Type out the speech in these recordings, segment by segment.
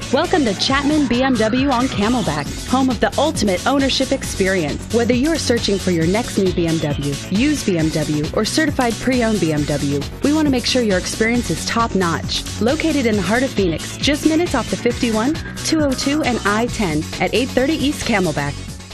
Welcome to Chapman BMW on Camelback, home of the ultimate ownership experience. Whether you're searching for your next new BMW, used BMW, or certified pre-owned BMW, we want to make sure your experience is top-notch. Located in the heart of Phoenix, just minutes off the 51, 202, and I-10 at 830 East Camelback.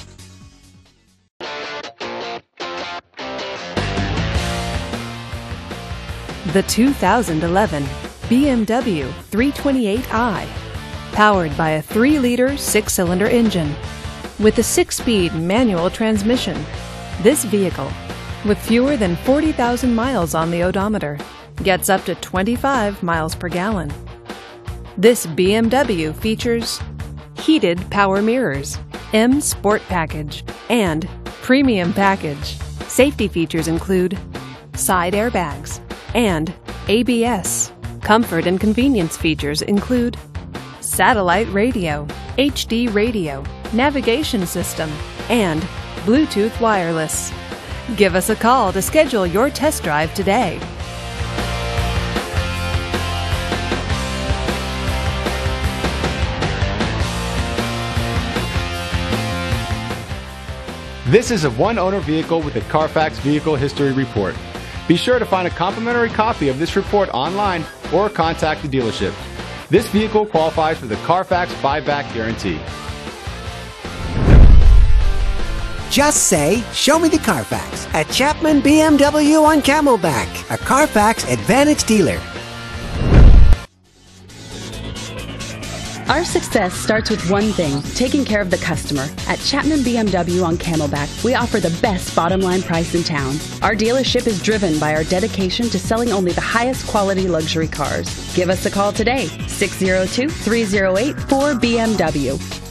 The 2011 BMW 328i, powered by a 3-liter 6-cylinder engine with a 6-speed manual transmission. This vehicle, with fewer than 40,000 miles on the odometer, gets up to 25 miles per gallon. This BMW features heated power mirrors, M Sport Package, and Premium Package. Safety features include side airbags and ABS. Comfort and convenience features include satellite radio, HD radio, navigation system, and Bluetooth wireless. Give us a call to schedule your test drive today. This is a one-owner vehicle with a Carfax Vehicle History Report. Be sure to find a complimentary copy of this report online or contact the dealership. This vehicle qualifies for the Carfax Buyback Guarantee. Just say, "Show me the Carfax" at Chapman BMW on Camelback, a Carfax Advantage dealer. Our success starts with one thing, taking care of the customer. At Chapman BMW on Camelback, we offer the best bottom line price in town. Our dealership is driven by our dedication to selling only the highest quality luxury cars. Give us a call today, 602-308-4BMW.